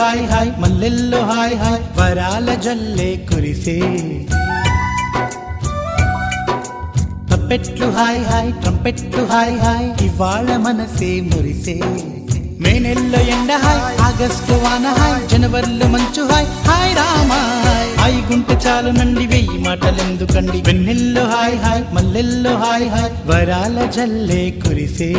hi హాయ్ మల్లెల్లో హాయ్ హాయ్ వరాల జల్లే కురిసే తప్పెట్లు హాయ్ హాయ్ ట్రంపెట్లు హాయ్ హాయ్ ఇవాళ మనసే మురిసే మే నెలలో ఎండ హాయ్ ఆగస్టు వాన హాయ్ జనవరిలో మంచు హాయ్ హాయ్ రామా హాయ్ గుంటె చాలు నండి వెయ్యి మాటలెందుకండి వెన్నెల్లో హాయ్ హాయ్ మల్లెల్లో హాయ్ హాయ్ వరాల జల్లే కురిసే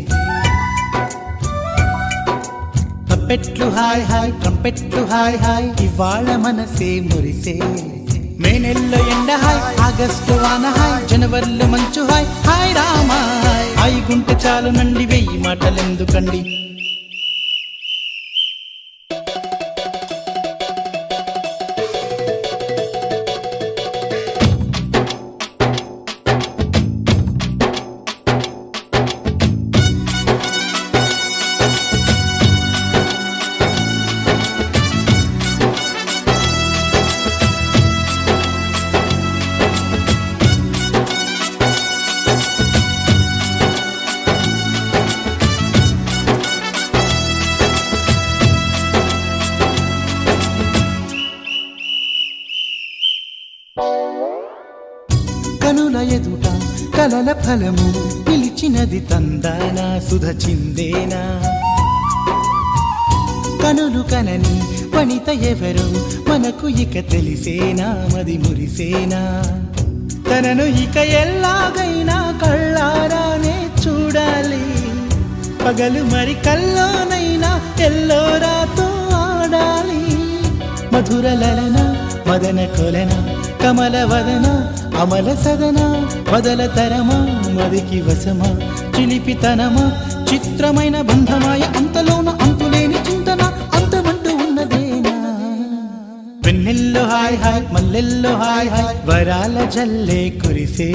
తప్పెట్లు హాయ్ హాయ్ ట్రంపెట్లు హాయ్ హాయ్ ఇవాళ మనసే మురిసే మే నెలలో ఎండ హాయ్ ఆగస్టు వాన హాయ్ జనవరిలో మంచు హాయ్ హాయ్ రామా హాయ్ గుంటె చాలు నండి వెయ్యి మాటలెందుకండి కనుల ఎదుట కలల ఫలము నిలిచినది తందానా సుధ చిందేనా కనులు కనని వనిత ఎవరు మనకు ఇక తెలిసేనా మది మురిసేనా తనను ఇక ఎల్లాగైనా కళ్ళారానే చూడాలి పగలు మరి కల్లోనైనా ఎల్లోరాతో ఆడాలి మధుర లలన మదన కొలన కమల వదన అమల సదన వదల తరమా మదికి వశమా చిలిపితనమా చిత్రమైన బంధమాయ అంతలోన అంతులేని చింతన అంతమంటూ ఉన్నదేనా వెన్నెల్లో హాయ్ హాయ్ మల్లెల్లో హాయ్ హాయ్ వరాల జల్లే కురిసే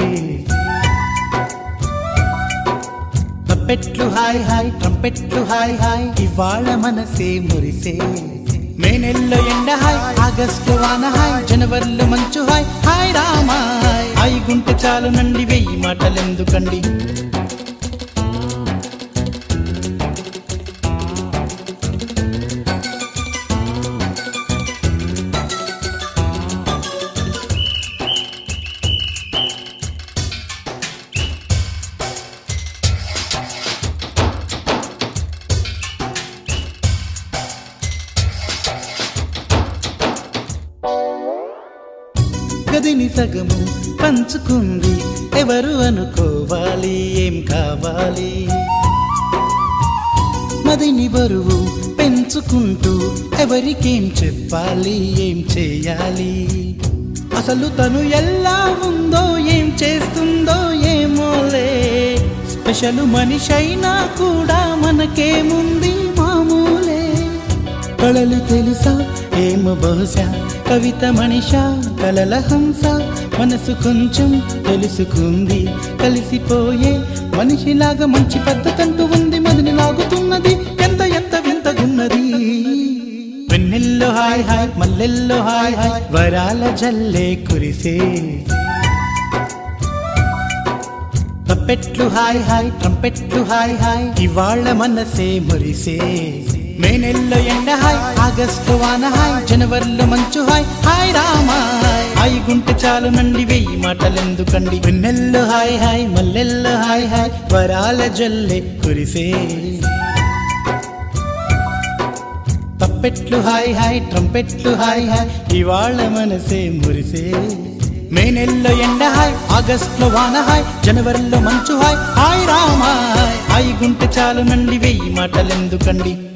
తప్పెట్లు హాయ్ హాయ్ ట్రంపెట్లు హాయ్ హాయ్ ఇవాళ మనసే మురిసే మే నెలలో ఎండ హాయ్ ఆగస్టు వాన హాయ్ జనవరిలో మంచు హాయ్ హాయ్ రామా హాయ్ గుంటె చాలు నండి వెయ్యి మాటలెందుకండి గదిని సగము పంచుకుంది ఎవరు అనుకోవాలి ఏం కావాలి మదిని బరువు పెంచుకుంటూ ఎవరికేం చెప్పాలి ఏం చేయాలి అసలు తను ఎలా ఉందో ఏం చేస్తుందో ఏమోలే స్పెషల్ మనిషైనా కూడా మనకేముంది మామూలే కళలు తెలుసా ఏమో బహుశా కవిత మనిషా కలల హంస మనసు కొంచెం తెలుసుకుంది కలిసిపోయే మనిషిలాగా మంచి పద్ధతంటూ ఉంది మదిని లాగుతున్నది ఎంత ఎంత వింతగున్నది వెన్నెల్లో హాయ్ హాయ్ మల్లెల్లో హాయ్ హాయ్ వరాల జల్లే కురిసే తప్పెట్లు హాయ్ హాయ్ ట్రంపెట్లు హాయ్ హాయ్ ఇవాళ మనసే మురిసే మే నెలలో ఎండ హాయ్ ఆగస్టు వాన హాయ్ జనవరిలో మంచు హాయ్ హాయ్ రామా హాయ్ గుంటె చాలు నండి వెయ్యి మాటలెందుకండి వెన్నెల్లో హాయ్ హాయ్ మల్లెల్లో హాయ్ హాయ్ వరాల జల్లే కురిసే తప్పెట్లు హాయ్ హాయ్ ట్రంపెట్లు హాయ్ హాయ్ ఇవాళ మనసే మురిసే మే నెలలో ఎండ హాయ్ ఆగస్టులో వాన హాయ్ జనవరిలో మంచు హాయ్ హాయ్ రామా హాయ్ గుంటె చాలు నండి వెయ్యి మాటలెందుకండి